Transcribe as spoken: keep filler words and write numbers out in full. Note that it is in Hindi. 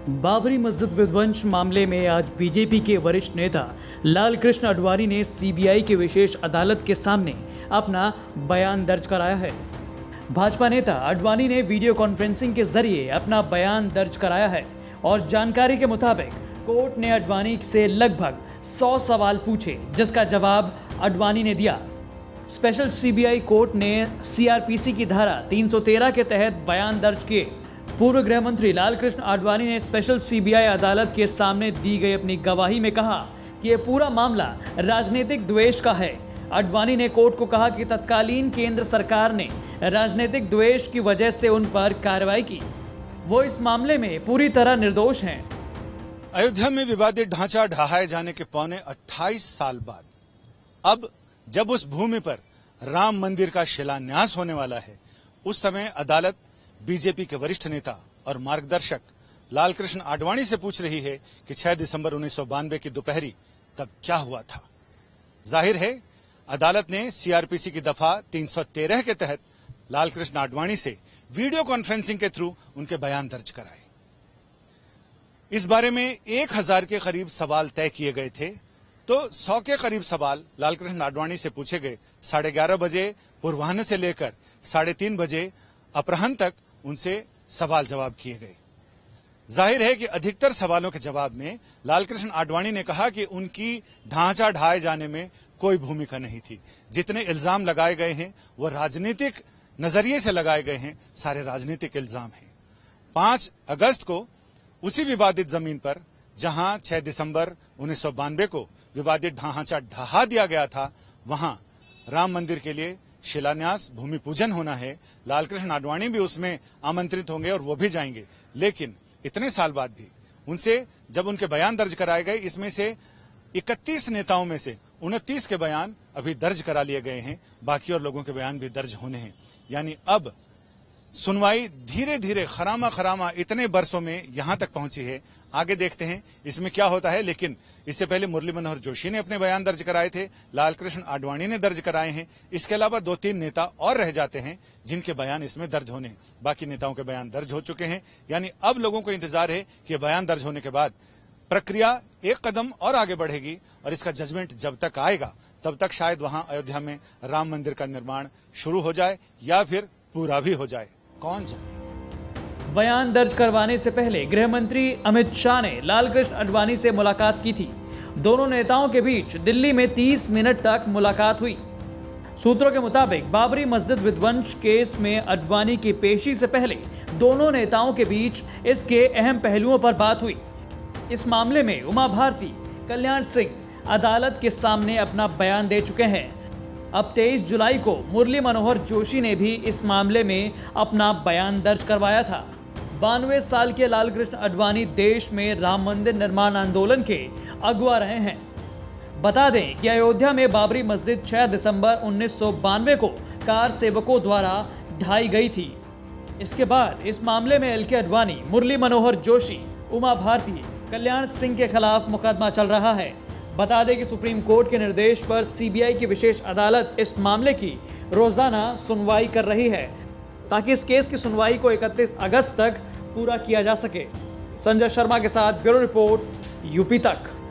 बाबरी मस्जिद विध्वंस मामले में आज बीजेपी के वरिष्ठ नेता लालकृष्ण आडवाणी ने सीबीआई की विशेष अदालत के सामने अपना बयान दर्ज कराया है। भाजपा नेता आडवाणी ने वीडियो कॉन्फ्रेंसिंग के जरिए अपना बयान दर्ज कराया है और जानकारी के मुताबिक कोर्ट ने आडवाणी से लगभग सौ सवाल पूछे, जिसका जवाब आडवाणी ने दिया। स्पेशल सीबीआई कोर्ट ने सीआरपीसी की धारा तीन सौ तेरह के तहत बयान दर्ज किए। पूर्व गृह मंत्री लालकृष्ण आडवाणी ने स्पेशल सीबीआई अदालत के सामने दी गई अपनी गवाही में कहा कि यह पूरा मामला राजनीतिक द्वेष का है। आडवाणी ने कोर्ट को कहा कि तत्कालीन केंद्र सरकार ने राजनीतिक द्वेष की वजह से उन पर कार्रवाई की। वो इस मामले में पूरी तरह निर्दोष हैं। अयोध्या में विवादित ढांचा ढहाए जाने के पौने अट्ठाईस साल बाद अब जब उस भूमि पर राम मंदिर का शिलान्यास होने वाला है, उस समय अदालत बीजेपी के वरिष्ठ नेता और मार्गदर्शक लालकृष्ण आडवाणी से पूछ रही है कि छह दिसंबर उन्नीस सौ बानवे की दोपहरी तब क्या हुआ था। जाहिर है, अदालत ने सीआरपीसी की दफा तीन सौ तेरह के तहत लालकृष्ण आडवाणी से वीडियो कॉन्फ्रेंसिंग के थ्रू उनके बयान दर्ज कराए। इस बारे में एक हजार के करीब सवाल तय किए गए थे, तो सौ के करीब सवाल लालकृष्ण आडवाणी से पूछे गए। साढ़े ग्यारह बजे पूर्वाह्न से लेकर साढ़े तीन बजे अपराह्न तक उनसे सवाल जवाब किए गए। जाहिर है कि अधिकतर सवालों के जवाब में लालकृष्ण आडवाणी ने कहा कि उनकी ढांचा ढाए जाने में कोई भूमिका नहीं थी। जितने इल्जाम लगाए गए हैं वो राजनीतिक नजरिए से लगाए गए हैं, सारे राजनीतिक इल्जाम हैं। पांच अगस्त को उसी विवादित जमीन पर जहां छह दिसंबर उन्नीस सौ बानवे को विवादित ढांचा ढहा दिया गया था, वहां राम मंदिर के लिए शिलान्यास भूमि पूजन होना है। लालकृष्ण आडवाणी भी उसमें आमंत्रित होंगे और वो भी जाएंगे। लेकिन इतने साल बाद भी उनसे जब उनके बयान दर्ज कराए गए, इसमें से इकतीस नेताओं में से उनतीस के बयान अभी दर्ज करा लिए गए हैं, बाकी और लोगों के बयान भी दर्ज होने हैं। यानी अब सुनवाई धीरे धीरे खरामा खरामा इतने बरसों में यहां तक पहुंची है। आगे देखते हैं इसमें क्या होता है। लेकिन इससे पहले मुरली मनोहर जोशी ने अपने बयान दर्ज कराए थे, लालकृष्ण आडवाणी ने दर्ज कराए हैं। इसके अलावा दो तीन नेता और रह जाते हैं जिनके बयान इसमें दर्ज होने हैं। बाकी नेताओं के बयान दर्ज हो चुके हैं। यानी अब लोगों को इंतजार है कि बयान दर्ज होने के बाद प्रक्रिया एक कदम और आगे बढ़ेगी और इसका जजमेंट जब तक आएगा तब तक शायद वहां अयोध्या में राम मंदिर का निर्माण शुरू हो जाए या फिर पूरा भी हो जाए, कौन जाने। बयान दर्ज करवाने से पहले गृह मंत्री अमित शाह ने लालकृष्ण आडवाणी से मुलाकात की थी। दोनों नेताओं के बीच दिल्ली में तीस मिनट तक मुलाकात हुई। सूत्रों के मुताबिक बाबरी मस्जिद विध्वंस केस में आडवाणी की पेशी से पहले दोनों नेताओं के बीच इसके अहम पहलुओं पर बात हुई। इस मामले में उमा भारती, कल्याण सिंह अदालत के सामने अपना बयान दे चुके हैं। अब तेईस जुलाई को मुरली मनोहर जोशी ने भी इस मामले में अपना बयान दर्ज करवाया था। बानवे साल के लालकृष्ण आडवाणी देश में राम मंदिर निर्माण आंदोलन के अगुवा रहे हैं। बता दें कि अयोध्या में बाबरी मस्जिद छह दिसंबर उन्नीस सौ बानवे को कार सेवकों द्वारा ढाई गई थी। इसके बाद इस मामले में एल के आडवाणी, मुरली मनोहर जोशी, उमा भारती, कल्याण सिंह के खिलाफ मुकदमा चल रहा है। बता दें कि सुप्रीम कोर्ट के निर्देश पर सीबीआई की विशेष अदालत इस मामले की रोजाना सुनवाई कर रही है ताकि इस केस की सुनवाई को इकतीस अगस्त तक पूरा किया जा सके। संजय शर्मा के साथ ब्यूरो रिपोर्ट, यूपी तक।